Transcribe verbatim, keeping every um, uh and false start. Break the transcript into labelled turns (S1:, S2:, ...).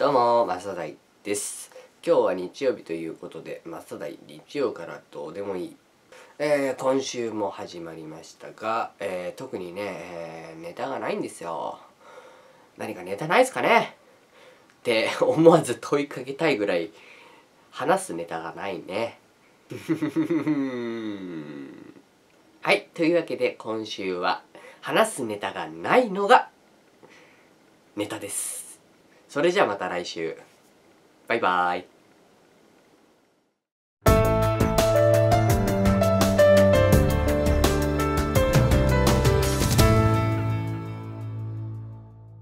S1: どうも、マサダイです。今日は日曜日ということで、マサダイ日曜からどうでもいい。えー、今週も始まりましたが、えー、特にね、えー、ネタがないんですよ。何かネタないですかねって思わず問いかけたいぐらい、話すネタがないね。はい、というわけで今週は話すネタがないのがネタです。それじゃあまた来週。バイバーイ。